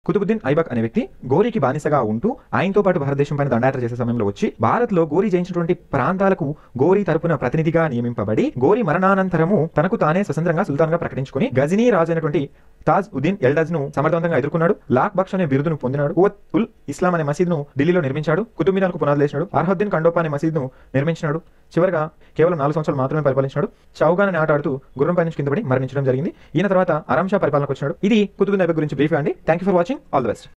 కుతుబుద్దీన్ ఐబక్ అనే వ్యక్తి గోరీకి బానిసగా ఉంటూ ఆయనతో పాటు భారతదేశం పైన దండయాత్ర చేసే సమయంలో వచ్చి భారత్ లో గోరీ జయించినటువంటి ప్రాంతాలకు గోరీ తరపున ప్రతినిధిగా నియమింపబడి గోరీ మరణానంతరము తనకు తానే స్వతంత్రంగా సుల్తాన్ గా ప్రకటించుకుని గజనీ రాజు అయినటువంటి తాజ్ ఉద్దీన్ ఎల్డజ్ ను సమర్థవంతంగా ఎదుర్కొన్నాడు. లాక్ బక్ష్ అనే బిరుదును పొందినాడు. కువత్ ఉల్ ఇస్లాం అనే మసీద్ ను ఢిల్లీలో నిర్మించాడు. కుతుబ్ మీనార్కు పునాదులు వేసినాడు. అర్హద్దీన్ ఖండోపా అనే మసీద్ ను నిర్మించినాడు. చివరగా కేవలం 4 సంవత్సరాలు మాత్రమే పరిపాలించాడు. చౌగాన్ అని ఆట ఆడుతూ గుర్రంపై నుంచి కింద పడి మరణించడం జరిగింది. ఈయన తర్వాత ఆరామ్ షా పరిపాలనకు వచ్చినాడు. ఇది కుతుబుద్దీన్ ఐబక్ గురించి బ్రీఫ్ అండి. Thank you for watching. All the best.